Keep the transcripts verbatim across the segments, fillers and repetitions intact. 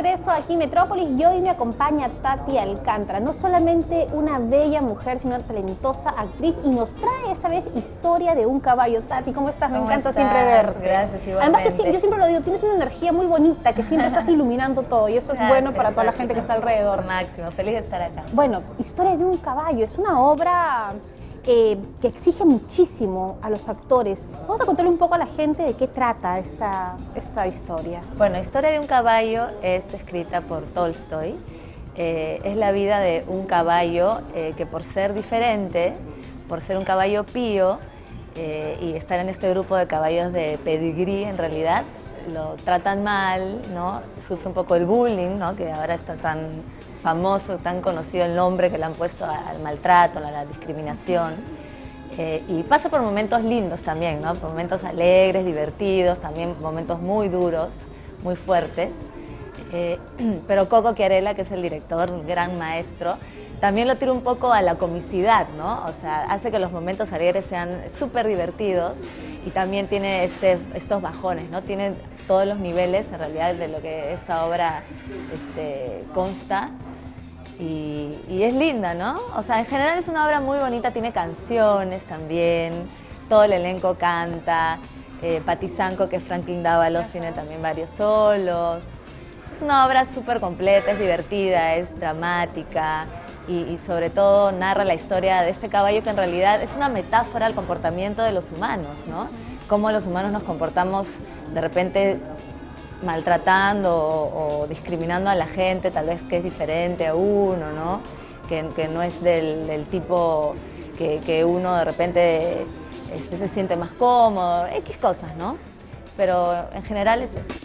regreso aquí en Metrópolis y hoy me acompaña Tati Alcántara, no solamente una bella mujer, sino una talentosa actriz, y nos trae esta vez historia de un caballo. Tati, ¿cómo estás? Me ¿Cómo encanta estás? siempre verte. Gracias, igualmente. Además, que sí, yo siempre lo digo, tienes una energía muy bonita, que siempre estás iluminando todo, y eso es Gracias, bueno para toda la gente que está alrededor. Máximo, feliz de estar acá. Bueno, Historia de un caballo, es una obra eh, que exige muchísimo a los actores. Vamos a contarle un poco a la gente de qué trata esta, esta historia. Bueno, Historia de un caballo es escrita por Tolstoy. Eh, es la vida de un caballo eh, que por ser diferente, por ser un caballo pío eh, y estar en este grupo de caballos de pedigrí, en realidad lo tratan mal, ¿no? Sufre un poco el bullying, ¿no? Que ahora está tan famoso, tan conocido el nombre que le han puesto al maltrato, a la discriminación. Eh, y pasa por momentos lindos también, ¿no? Por momentos alegres, divertidos, también momentos muy duros, muy fuertes. Eh, pero Coco Chiarella, que es el director, un gran maestro, también lo tira un poco a la comicidad, ¿no? O sea, hace que los momentos alegres sean súper divertidos y también tiene este, estos bajones, ¿no? Tiene todos los niveles, en realidad, de lo que esta obra este, consta. Y, y es linda, ¿no? O sea, en general es una obra muy bonita, tiene canciones también, todo el elenco canta, eh, Patti Sanco, que es Franklin Dávalos, tiene también varios solos. Es una obra súper completa, es divertida, es dramática y, y sobre todo narra la historia de este caballo que en realidad es una metáfora al comportamiento de los humanos, ¿no? Cómo los humanos nos comportamos de repente maltratando o, o discriminando a la gente, tal vez que es diferente a uno, ¿no? Que, que no es del, del tipo que, que uno de repente este, se siente más cómodo, X cosas, ¿no? Pero en general es eso.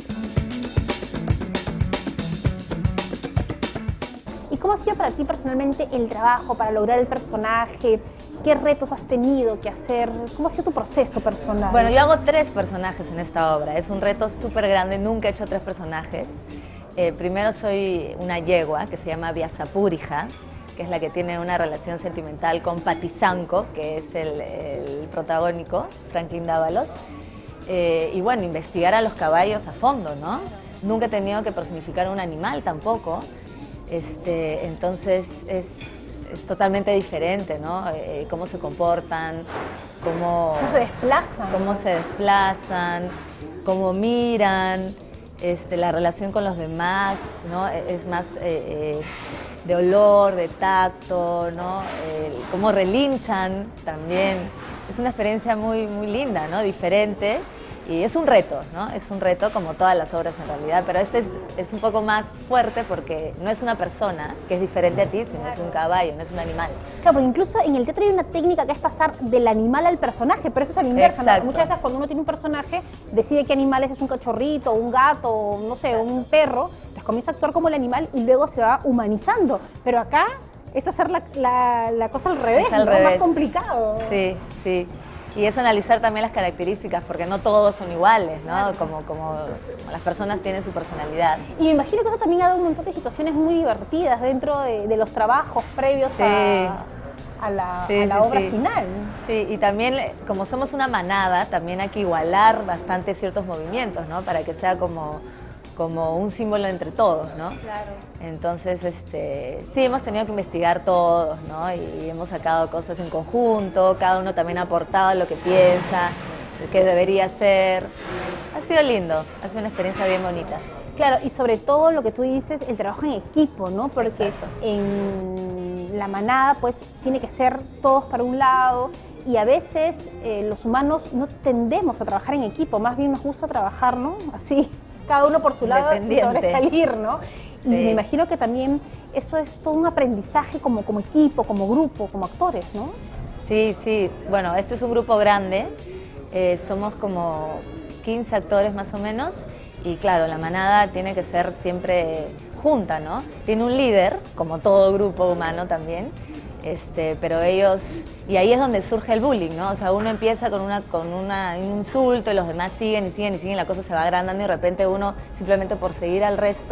¿Y cómo ha sido para ti personalmente el trabajo para lograr el personaje? ¿Qué retos has tenido que hacer? ¿Cómo ha sido tu proceso personal? Bueno, yo hago tres personajes en esta obra. Es un reto súper grande, nunca he hecho tres personajes. Eh, primero soy una yegua que se llama Vyasapurija, que es la que tiene una relación sentimental con Patti Sanco, que es el, el protagónico, Franklin Dávalos. Eh, y bueno, investigar a los caballos a fondo, ¿no? Nunca he tenido que personificar a un animal tampoco. Este, entonces es, es totalmente diferente, ¿no? Eh, cómo se comportan, cómo, ¿Cómo se desplazan? Cómo se desplazan, cómo miran, este, la relación con los demás, ¿no? Es más eh, eh, de olor, de tacto, ¿no? Eh, cómo relinchan también. Es una experiencia muy, muy linda, ¿no? Diferente. Y es un reto, ¿no? Es un reto como todas las obras en realidad, pero este es, es un poco más fuerte porque no es una persona que es diferente a ti, sino claro, es un caballo, no es un animal. Claro, porque incluso en el teatro hay una técnica que es pasar del animal al personaje, pero eso es a la inversa, ¿no? Muchas veces cuando uno tiene un personaje, decide qué animal es, es un cachorrito, un gato, o no sé, un perro, entonces comienza a actuar como el animal y luego se va humanizando, pero acá es hacer la, la, la cosa al revés, es al ¿no? revés. Más complicado. Sí, sí. Y es analizar también las características, porque no todos son iguales, ¿no? Claro. Como, como, como las personas tienen su personalidad. Y me imagino que eso también ha dado un montón de situaciones muy divertidas dentro de, de los trabajos previos sí. a, a la, sí, a la sí, obra sí. final. Sí, y también, como somos una manada, también hay que igualar bastante ciertos movimientos, ¿no? Para que sea como, como un símbolo entre todos, ¿no? Claro. Entonces, este, sí, hemos tenido que investigar todos, ¿no? Y hemos sacado cosas en conjunto, cada uno también ha aportado lo que piensa, lo que debería ser. Ha sido lindo, ha sido una experiencia bien bonita. Claro, y sobre todo lo que tú dices, el trabajo en equipo, ¿no? Porque Exacto. En la manada, pues, tiene que ser todos para un lado, y a veces eh, los humanos no tendemos a trabajar en equipo, más bien nos gusta trabajar, ¿no? Así, cada uno por su lado y sobresalir, ¿no? Sí. Y me imagino que también eso es todo un aprendizaje como, como equipo, como grupo, como actores, ¿no? Sí, sí. Bueno, este es un grupo grande, eh, somos como quince actores más o menos, y claro, la manada tiene que ser siempre junta, ¿no? Tiene un líder, como todo grupo humano también, este, pero ellos, y ahí es donde surge el bullying, ¿no? O sea, uno empieza con, una, con una, un insulto y los demás siguen y siguen y siguen, la cosa se va agrandando y de repente uno, simplemente por seguir al resto,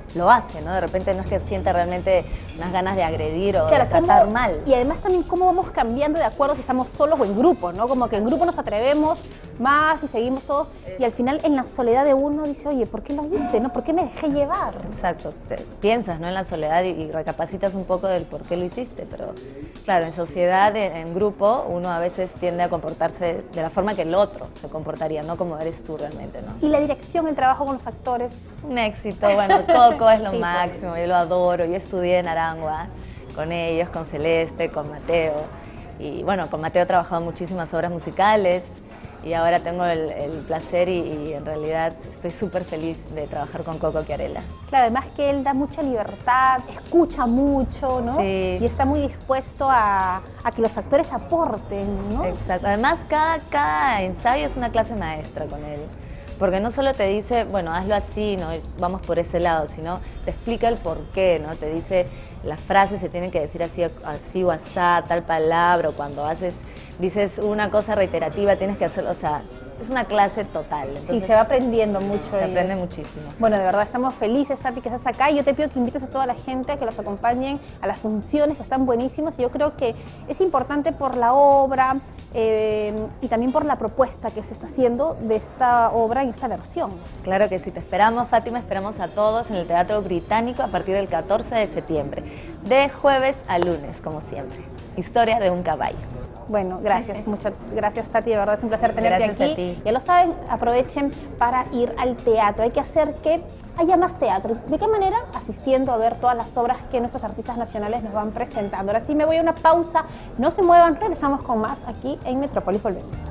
lo hace, ¿no? De repente no es que sienta realmente unas ganas de agredir o Claro, de tratar cómo- mal. Y además también cómo vamos cambiando de acuerdo si estamos solos o en grupo, ¿no? Como que en grupo nos atrevemos más y seguimos todos y al final en la soledad de uno dice, oye, ¿por qué lo hice? ¿No? ¿Por qué me dejé llevar? Exacto, te- piensas, ¿no? En la soledad y, y recapacitas un poco del por qué lo hiciste, pero claro, en sociedad, en, en grupo, uno a veces tiende a comportarse de la forma que el otro se comportaría, no como eres tú realmente, ¿no? Y la dirección, el trabajo con los actores. Un éxito, bueno, Coco es lo Sí, pues. máximo, yo lo adoro, yo estudié en Arangua con ellos, con Celeste, con Mateo, y bueno, con Mateo he trabajado muchísimas obras musicales y ahora tengo el, el placer y, y en realidad estoy súper feliz de trabajar con Coco Chiarella. Claro, además que él da mucha libertad, escucha mucho, ¿no? Sí. Y está muy dispuesto a, a que los actores aporten, ¿no? Exacto, además cada, cada ensayo es una clase maestra con él. Porque no solo te dice, bueno, hazlo así, no vamos por ese lado, sino te explica el por qué, ¿no? Te dice, las frases se tienen que decir así, así o asá, tal palabra, o cuando haces, dices una cosa reiterativa, tienes que hacerlo, o sea, es una clase total. Entonces, Sí, se va aprendiendo mucho. se y aprende es- muchísimo. Bueno, de verdad estamos felices, Tati, que estás acá. Y yo te pido que invites a toda la gente a que los acompañen a las funciones que están buenísimas. Y yo creo que es importante por la obra eh, y también por la propuesta que se está haciendo de esta obra en esta versión. Claro que sí, te esperamos, Fátima, esperamos a todos en el Teatro Británico a partir del catorce de septiembre, de jueves a lunes, como siempre. Historia de un caballo. Bueno, gracias, muchas gracias, Tati, de verdad es un placer tenerte Gracias aquí. a ti. Ya lo saben, aprovechen para ir al teatro. Hay que hacer que haya más teatro. ¿De qué manera? Asistiendo a ver todas las obras que nuestros artistas nacionales nos van presentando. Ahora sí me voy a una pausa, no se muevan, regresamos con más aquí en Metrópolis Volvemos.